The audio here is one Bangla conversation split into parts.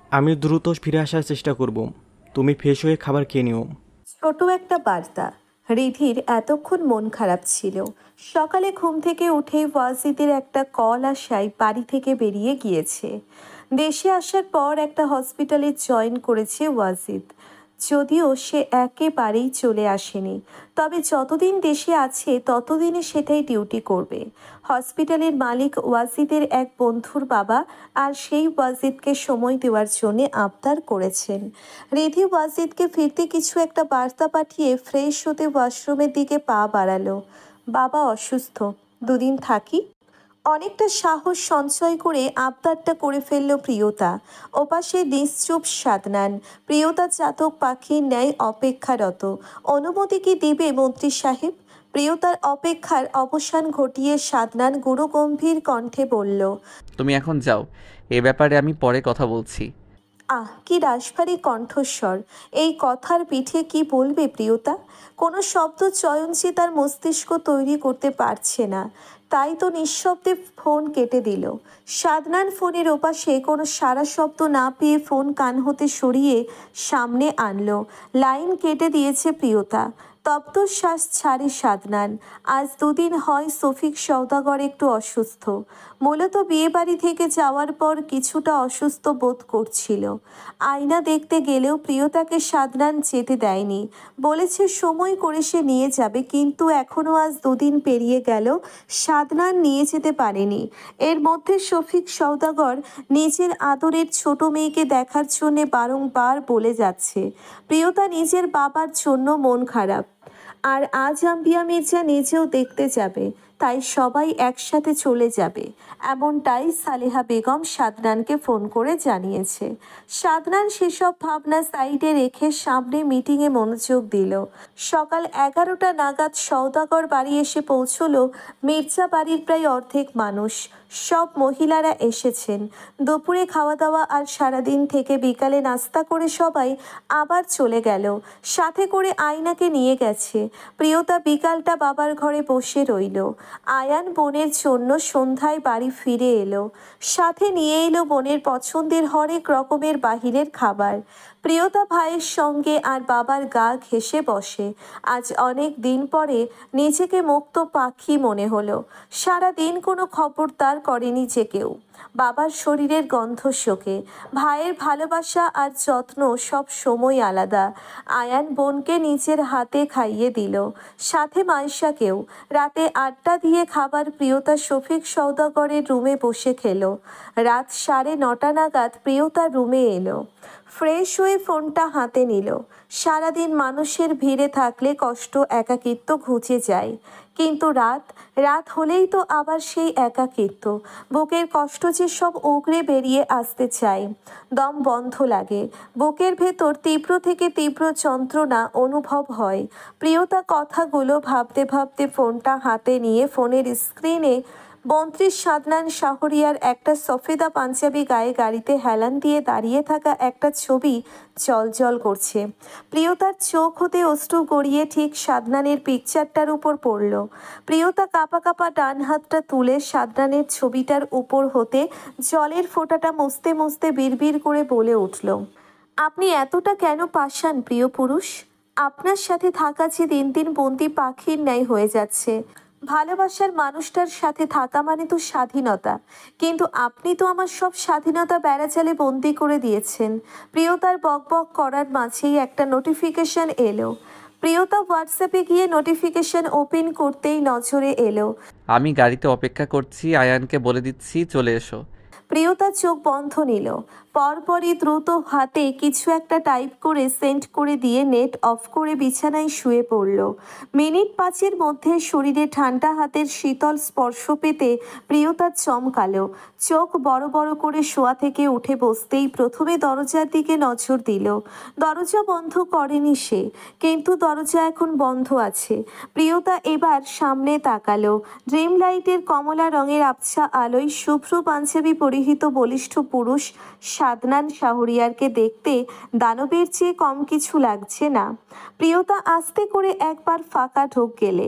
আমি দ্রুত ফিরে আসার চেষ্টা করব। তুমি ফ্রেশ হয়ে খাবার খেয়ে নিও। ছোট একটা বার্তা। রিধির এতক্ষণ মন খারাপ ছিল। সকালে ঘুম থেকে উঠে ওয়াজিদের একটা কল আসায় বাড়ি থেকে বেরিয়ে গিয়েছে। দেশে আসার পর একটা হসপিটালে জয়েন করেছে ওয়াজিদ। যদিও সে একেবারেই চলে আসেনি, তবে যতদিন দেশে আছে ততদিনে সেটাই ডিউটি করবে। হসপিটালের মালিক ওয়াজিদের এক বন্ধুর বাবা, আর সেই ওয়াজিদকে সময় দেওয়ার জন্য আবদার করেছেন। রিধি ওয়াজিদকে ফিরতে কিছু একটা বার্তা পাঠিয়ে ফ্রেশ হতে ওয়াশরুমের দিকে পা বাড়ালো। বাবা অসুস্থ, দুদিন থাকি। অনেকটা সাহস সঞ্চয় করে আবদারটা করে ফেলল প্রিয়তা। ওপাশে নিশ্চুপ সাদনান, প্রিয়তা চাতক পাখির ন্যায় অপেক্ষারত। অনুমতি কি দিবে মন্ত্রী সাহেব? প্রিয়তার অপেক্ষার অবসান ঘটিয়ে সাদনান গুরুগম্ভীর কণ্ঠে বলল, তুমি এখন যাও, এ ব্যাপারে আমি পরে কথা বলছি। আহ, কি রাশভারী কণ্ঠস্বর! এই কথার পিঠে কি বলবে প্রিয়তা? কোনো শব্দ চয়ন সে তার মস্তিষ্ক তৈরি করতে পারছে না। তাই তো নিঃশব্দে ফোন কেটে দিল। সাদনান ফোনের ওপাশে কোনো সারা শব্দ না পেয়ে ফোন কান হতে সরিয়ে সামনে আনলো। লাইন কেটে দিয়েছে প্রিয়তা। তপ্ত শ্বাস ছাড়ে সাদনান। আজ দুদিন হয় শফিক সওদাগর একটু অসুস্থ। মূলত বিয়েবাড়ি থেকে যাওয়ার পর কিছুটা অসুস্থ বোধ করছিল। আয়না দেখতে গেলেও প্রিয়তাকে সাদনান যেতে দেয়নি। বলেছে সময় করে সে নিয়ে যাবে, কিন্তু এখনও আজ দুদিন পেরিয়ে গেল, সাদনান নিয়ে যেতে পারেনি। এর মধ্যে শফিক সওদাগর নিজের আদরের ছোট মেয়েকে দেখার জন্যে বারংবার বলে যাচ্ছে। প্রিয়তা নিজের বাবার জন্য মন খারাপ। আর আজ আম্বিয়া মির্জা নিজেও দেখতে যাবে, তাই সবাই একসাথে চলে যাবে, এমনটাই সালেহা বেগম সাদনানকে ফোন করে জানিয়েছে। সাদনান সেসব ভাবনা সাইডে রেখে সামনে মিটিংয়ে মনোযোগ দিল। সকাল 11টা নাগাদ সওদাগর বাড়ি এসে পৌঁছলো। মির্জা বাড়ির প্রায় অর্ধেক মানুষ, সব মহিলারা এসেছেন। দুপুরে খাওয়া দাওয়া আর সারাদিন থেকে বিকালে নাস্তা করে সবাই আবার চলে গেল। সাথে করে আয়নাকে নিয়ে গেছে। প্রিয়তা বিকালটা বাবার ঘরে বসে রইল। আয়ান বোনের জন্য সন্ধ্যায় বাড়ি ফিরে এলো। সাথে নিয়ে এলো বোনের পছন্দের হরেক রকমের বাহিরের খাবার। প্রিয়তা ভাইয়ের সঙ্গে আর বাবার গা ঘেঁষে বসে। আজ অনেক দিন পরে নিজেকে মুক্ত পাখি মনে হলো। সারা দিন কোনো খবরদার করেনি যে কেউ। বাবার শরীরের গন্ধ শোকে, ভাইয়ের ভালোবাসা আর যত্ন সব সময় আলাদা। আয়ান বোনকে নিজের হাতে খাইয়ে দিল, সাথে মাইশাকেও। রাতে আড্ডা দিয়ে খাবার প্রিয়তা শফিক সওদাগরের রুমে বসে খেলো। রাত 9:30 নাগাদ প্রিয়তা রুমে এলো। ফ্রেশ হয়ে ফোনটা হাতে নিল। সারাদিন মানুষের ভিড়ে থাকলে কষ্ট একাকিত্ব ঘুচে যায়, কিন্তু রাত রাত হলেই তো আবার সেই একাকিত্ব। বুকের কষ্ট যে সব উগরে বেরিয়ে আসতে চায়। দম বন্ধ লাগে, বুকের ভেতর তীব্র থেকে তীব্র যন্ত্রণা অনুভব হয়। প্রিয়তা কথাগুলো ভাবতে ভাবতে ফোনটা হাতে নিয়ে ফোনের স্ক্রিনে মন্ত্রী সাদনান শাহরিয়ার একটা সফেদা পাঞ্জাবি গায়ে গাড়িতে হেলান দিয়ে দাঁড়িয়ে থাকা একটা ছবি জলজল করছে। প্রিয়তার চোখ হতে অশ্রু গড়িয়ে ঠিক সাদনানের পিকচারটার উপর পড়ল। প্রিয়তা কাঁপা কাঁপা ডান হাতটা তুলে সাদনানের ছবিটার উপর হতে জলের ফোঁটাটা মুছতে মুছতে বিড়বিড় করে বলে উঠল, আপনি এতটা কেন পাষাণ প্রিয় পুরুষ? আপনার সাথে থাকা যে দিন দিন বন্দি পাখির ন্যায় হয়ে যাচ্ছে। ভালোবাসার মানুষটার সাথে থাকা মানে তো স্বাধীনতা, কিন্তু আপনি তো আমার সব স্বাধীনতা বেড়াচালে বন্দি করে দিয়েছেন। প্রিয়তার বকবক করার মাঝেই একটা নোটিফিকেশন এলো। প্রিয়তা হোয়াটসঅ্যাপে গিয়ে নোটিফিকেশন ওপেন করতেই নজরে এলো, আমি গাড়িতে অপেক্ষা করছি, আয়ানকে বলে দিচ্ছি চলে এসো। প্রিয়তা চোখ বন্ধ নিল। পরপরই দ্রুত হাতে কিছু একটা টাইপ করে সেন্ড করে দিয়ে নেট অফ করে বিছানায় শুয়ে পড়ল। মিনিট 5-এর মধ্যে শরীরে ঠান্ডা হাতের শীতল স্পর্শ পেতে প্রিয়তা চমকালো। চোখ বড় বড় করে শোয়া থেকে উঠে বসতেই প্রথমে দরজার দিকে নজর দিল। দরজা বন্ধ করেনি সে, কিন্তু দরজা এখন বন্ধ আছে। প্রিয়তা এবার সামনে তাকালো। ড্রিম লাইটের কমলা রঙের আবছা আলোয় শুভ্র পাঞ্জাবি পরিহিত বলিষ্ঠ পুরুষ সাদনান শাহরিয়ারকে দেখতে দানবের চেয়ে কম কিছু লাগছে না। প্রিয়তা আস্তে করে একবার ফাঁকা ঢোক গেলে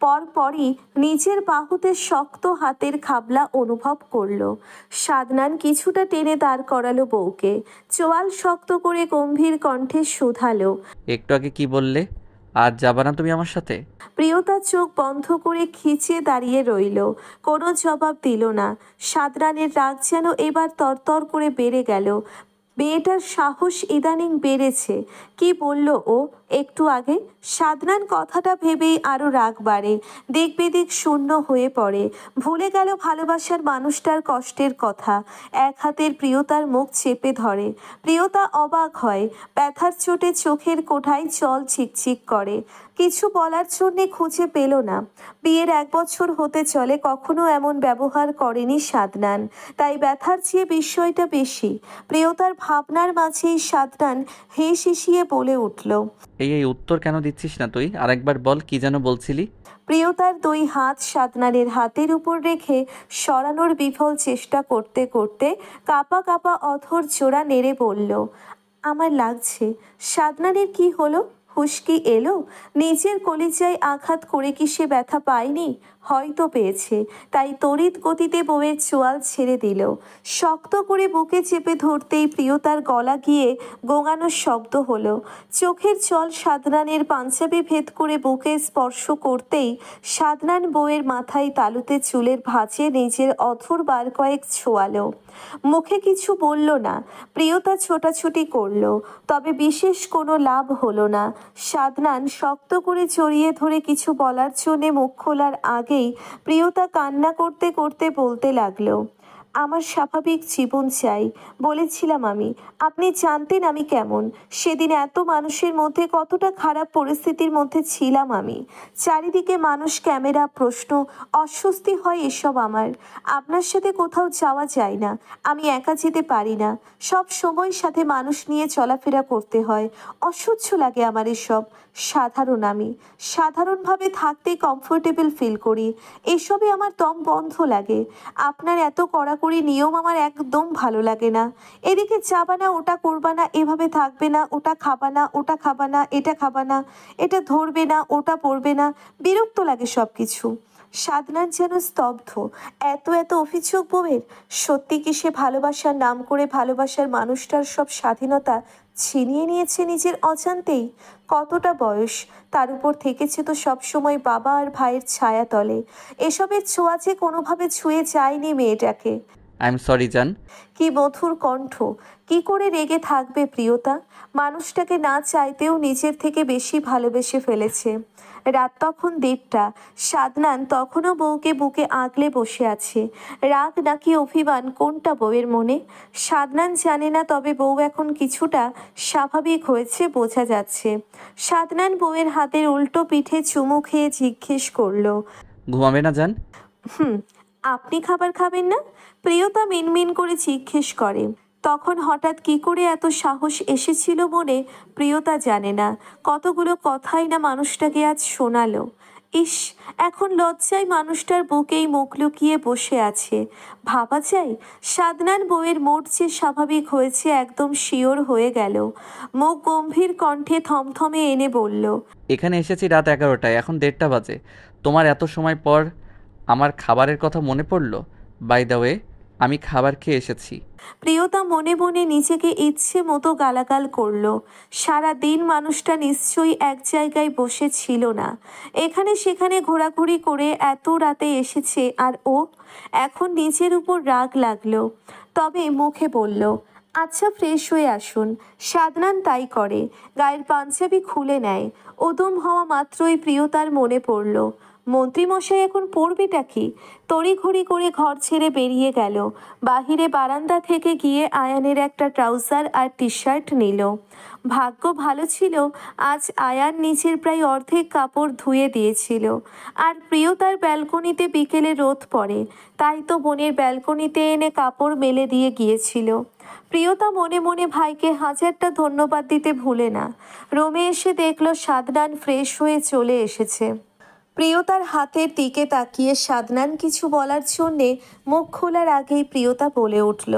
পরপরই নিজের বাহুতে শক্ত হাতের খাবলা অনুভব করলো। সাদনান কিছুটা টেনে দাঁড় করালো বউকে, চোয়াল শক্ত করে গম্ভীর কণ্ঠে শুধালো। একটু আগে কি বললে? আজ যাবা না তুমি আমার সাথে? প্রিয়তা চোখ বন্ধ করে খিচে দাঁড়িয়ে রইল, কোনো জবাব দিল না। সাদনানের রাগ যেন এবার তরতর করে বেড়ে গেল। মেয়েটার সাহস ইদানিং বেড়েছে। কি বলল ও একটু আগে? সাদনান কথাটা ভেবেই আরো রাগ বাড়ে, দিক বিদিক শূন্য হয়ে পড়ে, ভুলে গেল ভালোবাসার মানুষটার কষ্টের কথা। এক হাতের প্রিয়তার মুখ চেপে ধরে। প্রিয়তা অবাক হয়, ব্যথার চোটে চোখের কোঠায় জল চিকচিক করে। কিছু বলার জন্যে খুঁজে পেল না। বিয়ের 1 বছর হতে চলে, কখনো এমন ব্যবহার করেনি সাদনান, তাই ব্যথার চেয়ে বিস্ময়টা বেশি। প্রিয়তার ভাবনার মাঝেই সাদনান হেঁ শিশিয়ে বলে উঠল। এই উত্তর কেন দিচ্ছিস না তুই? আরেকবার বল, কি যেন বলছিলি? প্রিয়তার 2 হাত সাদনানের হাতের উপর রেখে সরানোর বিফল চেষ্টা করতে করতে কাঁপা কাঁপা অধর জোড়া নেড়ে বলল, আমার লাগছে। সাদনানের কি হলো? হুঁশকি এলো? নিজের কলিজায় আঘাত করে কি সে ব্যথা পায়নি? হয়তো পেয়েছে, তাই তড়িৎ গতিতে বউয়ের চোয়াল ছেড়ে দিল। শক্ত করে বুকে চেপে ধরতেই প্রিয়তার গলা গিয়ে গোঙানোর শব্দ হলো। চোখের জল সাদনানের পাঞ্জাবি ভেদ করে বুকে স্পর্শ করতেই সাদনান বউয়ের মাথায় তালুতে চুলের ভাঁজে নিজের অধর বার কয়েক ছোঁয়ালো। মুখে কিছু বলল না। প্রিয়তা ছোটাছুটি করলো, তবে বিশেষ কোনো লাভ হলো না। সাদনান শক্ত করে জড়িয়ে ধরে কিছু বলার জন্যে মুখ খোলার আগেই প্রিয়তা কান্না করতে করতে বলতে লাগলো, আমার স্বাভাবিক জীবন চাই। বলেছিলাম আমি, আপনি জানতেন আমি কেমন। সেদিন এত মানুষের মধ্যে কতটা খারাপ পরিস্থিতির মধ্যে ছিলাম আমি। চারিদিকে মানুষ, ক্যামেরা, প্রশ্ন, অস্বস্তি হয় এসব আমার। আপনার সাথে কোথাও যাওয়া যায় না, আমি একা যেতে পারি না। সব সময় সাথে মানুষ নিয়ে চলাফেরা করতে হয়, অসহ্য লাগে আমার এসব। সাধারণ আমি, সাধারণভাবে থাকতে কমফোর্টেবল ফিল করি। এসবে আমার দম বন্ধ লাগে। আপনার এত কড়াকড়ি নিয়ম আমার একদম ভালো লাগে না। এদিকে যাবা না, ওটা করবা না, এভাবে থাকবে না, ওটা খাবা না, ওটা খাবা না, এটা খাবা না, এটা ধরবে না, ওটা পড়বে না, বিরক্ত লাগে সব কিছু। সাদনান যেন স্তব্ধ। এত এত অভিযোগ বউয়ের। সত্যি কি সে ভালোবাসার নাম করে ভালোবাসার মানুষটার সব স্বাধীনতা ছিনিয়ে নিয়েছে নিজের অজান্তেই? কতটা বয়স, তার উপর থেকেছে তো সবসময় বাবা আর ভাইয়ের ছায়া তলে। এসবের ছোঁয়া যে কোনোভাবে ছুঁয়ে যায়নি মেয়েটাকে। আই এম সরি জান। কি মধুর কণ্ঠ! কি করে রেগে থাকবে প্রিয়তা? মানুষটাকে না চাইতেও নিজের থেকে বেশি ভালোবেসে ফেলেছে। রাত তখন 1:30। সাদনান তখনও বউকে বুকে আগলে বসে আছে। রাগ নাকি অভিমান, কোনটা বউয়ের মনে সাদনান জানে না, তবে বউ এখন কিছুটা স্বাভাবিক হয়েছে বোঝা যাচ্ছে। সাদনান বউয়ের হাতের উল্টো পিঠে চুমু খেয়ে জিজ্ঞেস করলো, ঘুমাবে না জান? হুম, আপনি খাবার খাবেন না? প্রিয়তা মিনমিন করে জিজ্ঞেস করে। তখন হঠাৎ কি করে এত সাহস এসেছিল মনে, প্রিয়তা জানে না। কতগুলো কথাই না মানুষটাকে আজ শোনালো। ইস, এখন লজ্জায় মানুষটার বুকেই মুখ লুকিয়ে বসে আছে। ভাবা যায়, সাদনান বউয়ের মোট যে স্বাভাবিক হয়েছে একদম শিওর হয়ে গেল। মুখ গম্ভীর কণ্ঠে থমথমে এনে বলল, এখানে এসেছি রাত 11টায়, এখন 1:30 বাজে। তোমার এত সময় পর আমার খাবারের কথা মনে পড়লো? বাই দ্য ওয়ে, আমি খাবার খেয়ে এসেছি। প্রিয়তা মনে মনে নিজেকে ইচ্ছে মতো গালাগাল করলো। সারা দিন মানুষটা নিশ্চয়ই এক জায়গায় বসে ছিল না, এখানে সেখানে ঘোরাঘুরি করে এত রাতে এসেছে। আর ও এখন নিজের উপর রাগ লাগলো, তবে মুখে বলল, আচ্ছা ফ্রেশ হয়ে আসুন। সাদনান তাই করে, গায়ের পাঞ্জাবি খুলে নেয়। উদম হওয়া মাত্রই প্রিয়তার মনে পড়ল, মন্ত্রীমশাই এখন পড়বেটা কি? তড়িঘড়ি করে ঘর ছেড়ে বেরিয়ে গেল। বাহিরে বারান্দা থেকে গিয়ে আয়ানের একটা ট্রাউজার আর টি শার্ট নিল। ভাগ্য ভালো ছিল, আজ আয়ান নিচের প্রায় অর্ধেক কাপড় ধুয়ে দিয়েছিল। আর প্রিয়তার ব্যালকনিতে বিকেলে রোদ পড়ে, তাই তো বোনের ব্যালকনিতে এনে কাপড় মেলে দিয়ে গিয়েছিল। প্রিয়তা মনে মনে ভাইকে হাজারটা ধন্যবাদ দিতে ভুলে না। রুমে এসে দেখল সাদনান ফ্রেশ হয়ে চলে এসেছে। প্রিয়তার হাতের দিকে তাকিয়ে সাদনান কিছু বলার জন্যে মুখ খোলার আগেই প্রিয়তা বলে উঠল,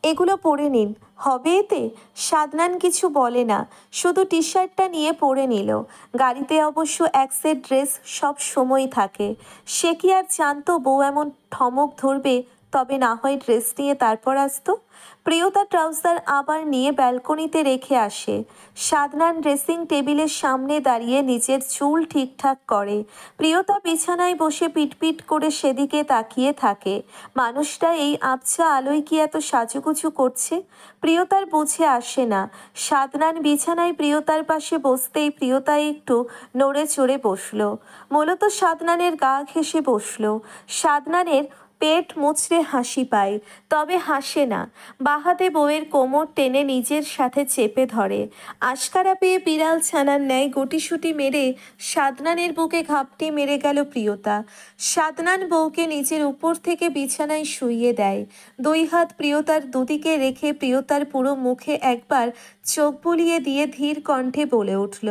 এগুলো পরে নিন, হবে এতে? সাদনান কিছু বলে না, শুধু টি শার্টটা নিয়ে পরে নিল। গাড়িতে অবশ্য এক সেট ড্রেস সব সময় থাকে। সে কি আর জানতো বউ এমন ঠমক ধরবে? তবে না হয় ড্রেস নিয়ে তারপর আসতো। প্রিয়তা ট্রাউজার আবার নিয়ে ব্যালকনিতে রেখে আসে। সাদনান ড্রেসিং টেবিলের সামনে দাঁড়িয়ে নিজের চুল ঠিকঠাক করে। প্রিয়তা বিছানায় বসে পিটপিট করে সেদিকে তাকিয়ে থাকে। মানুষটা এই আবছা আলোয় কি এত সাজুগুজু করছে? প্রিয়তার বুঝে আসে না। সাদনান বিছানায় প্রিয়তার পাশে বসতেই প্রিয়তা একটু নড়ে চড়ে বসলো। মূলত সাদনানের গা ঘেঁষে বসলো। সাদনানের পেট মুচড়ে হাসি পায়, তবে হাসে না। বাহাতে বউয়ের কোমর টেনে নিজের সাথে চেপে ধরে। আশকারা পেয়ে বিড়াল ছানার ন্যায় গুটিসুটি মেরে সাদনানের বুকে ঘাপটি মেরে গেল প্রিয়তা। সাদনান বউকে নিজের উপর থেকে বিছানায় শুইয়ে দেয়। দুই হাত প্রিয়তার দুদিকে রেখে প্রিয়তার পুরো মুখে একবার চোখ বুলিয়ে দিয়ে ধীর কণ্ঠে বলে উঠল।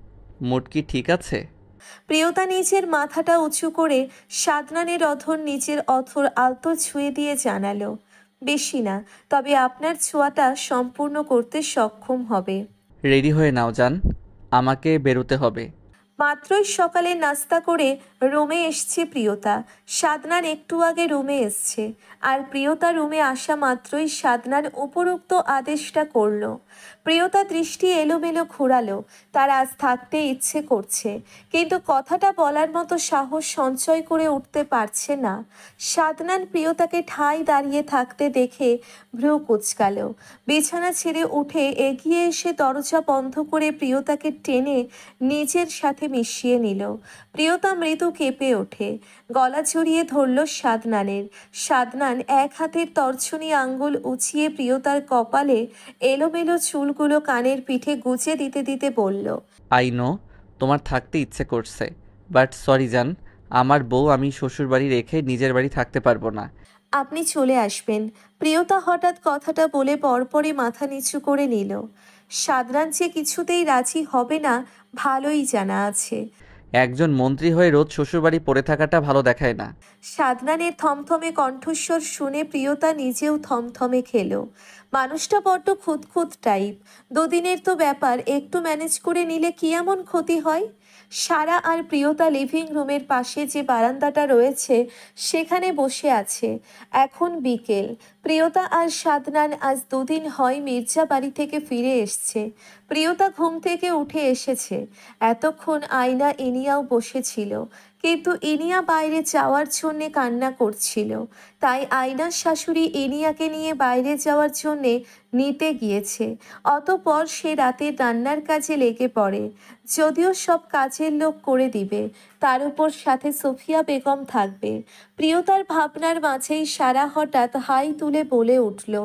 মুড কি ঠিক আছে? প্রিয়তা নিজের মাথাটা উঁচু করে সাদনানের অধর নিজের অথর আলতো ছুঁয়ে দিয়ে জানালো, বেশি না, তবে আপনার ছোঁয়াটা সম্পূর্ণ করতে সক্ষম হবে। রেডি হয়ে নাও জান, আমাকে বেরোতে হবে। মাত্রই সকালে নাস্তা করে রুমে এসছে প্রিয়তা। সাদনান একটু আগে রুমে এসছে, আর প্রিয়তা রুমে আসা মাত্রই সাদনান উপরোক্ত আদেশটা করলো। প্রিয়তা দৃষ্টি এলোমেলো ঘোরালো। তার আজ থাকতে ইচ্ছে করছে, কিন্তু কথাটা বলার মতো সাহস সঞ্চয় করে উঠতে পারছে না। সাদনান প্রিয়তাকে ঠায় দাঁড়িয়ে থাকতে দেখে ভ্রু কুঁচকাল। বিছানা ছেড়ে উঠে এগিয়ে এসে দরজা বন্ধ করে প্রিয়তাকে টেনে নিজের সাথে মিশিয়ে নিল। প্রিয়তা মৃদু কেঁপে ওঠে, গলা জড়িয়ে ধরল সাদনানের। সাদনান এক হাতের তর্জনী আঙ্গুল উঁচিয়ে প্রিয়তার কপালে এলোমেলো চুলগুলো কানের পিঠে গুজে দিতে দিতে বলল, আই নো তোমার থাকতে ইচ্ছে করছে, বাট সরি জান, আমার বউ আমি শ্বশুরবাড়ি রেখে নিজের বাড়ি থাকতে পারবো না। আপনি চলে আসবেন। প্রিয়তা হঠাৎ কথাটা বলে পরপরই মাথা নিচু করে নিল। সাদনান যে কিছুতেই রাজি হবে না ভালোই জানা আছে। একজন মন্ত্রী হয়ে রোজ শ্বশুরবাড়ি পড়ে থাকাটা ভালো দেখায় না। সাদনানের থমথমে কণ্ঠস্বর শুনে প্রিয়তা নিজেও থমথমে খেলো। মানুষটা বড্ড খুঁতখুঁত টাইপ। দুদিনের তো ব্যাপার, একটু ম্যানেজ করে নিলে কি এমন ক্ষতি হয়? সারা আর প্রিয়তা লিভিং রুমের পাশে যে বারান্দাটা রয়েছে সেখানে বসে আছে। এখন বিকেল। প্রিয়তা আর সাদনান আজ দুদিন হয় মির্জা বাড়ি থেকে ফিরে এসছে। প্রিয়তা ঘুম থেকে উঠে এসেছে। এতক্ষণ আয়না ইনিয়াও বসেছিল, কিন্তু ইনিয়া বাইরে যাওয়ার জন্যে কান্না করছিল। তাই আয়নার শাশুড়ি ইনিয়াকে নিয়ে বাইরে যাওয়ার জন্যে নিতে গিয়েছে। অতঃপর সে রাতে রান্নার কাজে লেগে পড়ে। যদিও সব কাজের লোক করে দিবে, তার উপর সাথে সোফিয়া বেগম থাকবে। প্রিয়তার ভাবনার মাঝেই সারা হঠাৎ হাই তুলে বলে উঠল,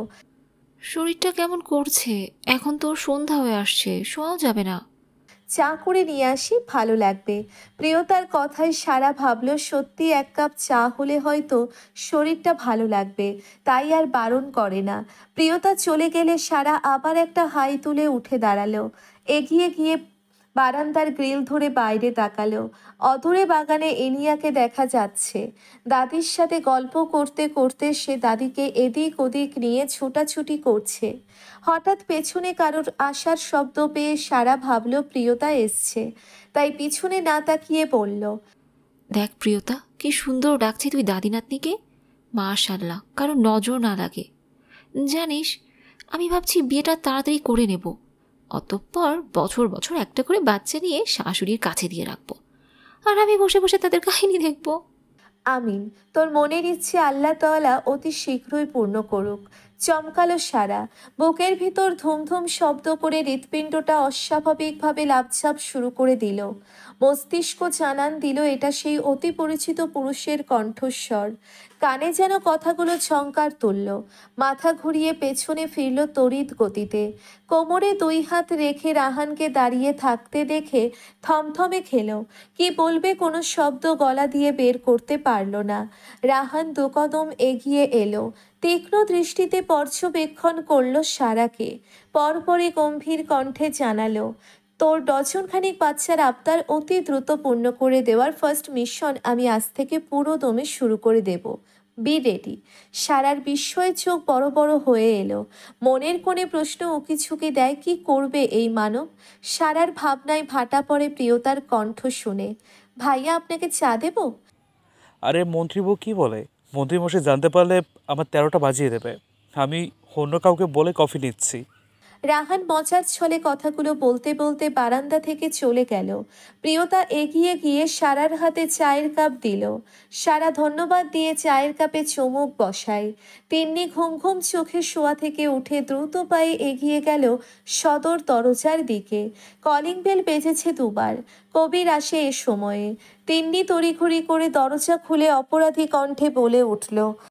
শরীরটা কেমন করছে, এখন তো সন্ধ্যা হয়ে আসছে, শোয়াও যাবে না? চা করে নিয়ে আসি, ভালো লাগবে। প্রিয়তার কথায় সারা ভাবল সত্যি এক কাপ চা হলে হয়তো শরীরটা ভালো লাগবে, তাই আর বারণ করে না। প্রিয়তা চলে গেলে সারা আবার একটা হাই তুলে উঠে দাঁড়ালো। এগিয়ে গিয়ে বারান্দার গ্রিল ধরে বাইরে তাকালো। অদূরে বাগানে এনিয়াকে দেখা যাচ্ছে। দাদির সাথে গল্প করতে করতে সে দাদিকে এদিক ওদিক নিয়ে ছোটাছুটি করছে। হঠাৎ পেছনে কারোর আসার শব্দ পেয়ে সারা ভাবল প্রিয়তা এসছে, তাই পিছনে না তাকিয়ে বলল, দেখ প্রিয়তা, কি সুন্দর ডাকছি তুই দাদি নাতনিকে। মাশাআল্লাহ, কারো নজর না লাগে। জানিস, আমি ভাবছি বিয়েটা তাড়াতাড়ি করে নেব, অতঃপর বছর বছর একটা করে বাচ্চা নিয়ে শাশুড়ির কাছে দিয়ে রাখবো, আর আমি বসে বসে তাদের কাহিনী দেখবো। আমিন। তোর মনের ইচ্ছে আল্লাহ তাআলা অতি শীঘ্রই পূর্ণ করুক। চমকালো সারা। বুকের ভিতর ধুমধুম শব্দ করে হৃৎপিণ্ডটা অস্বাভাবিকভাবে লাফঝাপ শুরু করে দিল। মস্তিষ্ক জানান দিল এটা সেই অতি পরিচিত পুরুষের কণ্ঠস্বর। কানে যেন কথাগুলো ঝংকার তুলল। মাথা ঘুরিয়ে পেছনে ফিরল তড়িৎ গতিতে। কোমরে দুই হাত রেখে রাহানকে দাঁড়িয়ে থাকতে দেখে থমথমে খেল। কি বলবে কোনো শব্দ গলা দিয়ে বের করতে পারল না। রাহান দু কদম এগিয়ে এলো। তীক্ষ্ণ দৃষ্টিতে পর্যবেক্ষণ করল সারাকে। পরপরই গম্ভীর কণ্ঠে জানালো, তোর ডজনখানিক বাচ্চার আবদার অতি দ্রুত পূর্ণ করে দেওয়ার ফার্স্ট মিশন আমি আজ থেকে পুরো দমে শুরু করে দেব। B ready. সারার বিস্ময়ে চোখ বড় বড় হয়ে এলো। মনের কোণে প্রশ্ন উকিঝুঁকি দেয়, কি করবে এই মানব? সারার ভাবনায় ভাটা পড়ে প্রিয়তার কণ্ঠ শুনে। ভাইয়া, আপনাকে চা দেবো? আরে মন্ত্রী বউ কী বলে? মন্ত্রীমশাই জানতে পারলে আমার 13টা বাজিয়ে দেবে। আমি অন্য কাউকে বলে কফি নিচ্ছি। রাহান মজার ছলে কথাগুলো বলতে বলতে বারান্দা থেকে চলে গেল। প্রিয়তা এগিয়ে গিয়ে সারার হাতে চায়ের কাপ দিল। সারা ধন্যবাদ দিয়ে চায়ের কাপে চুমুক বসায়। তিন্নি ঘুম ঘুম চোখে শোয়া থেকে উঠে দ্রুত পায়ে এগিয়ে গেল সদর দরজার দিকে। কলিং বেল বেজেছে দুবার। কবির আসে এ সময়ে। তিন্নি তড়িঘড়ি করে দরজা খুলে অপরাধী কণ্ঠে বলে উঠল,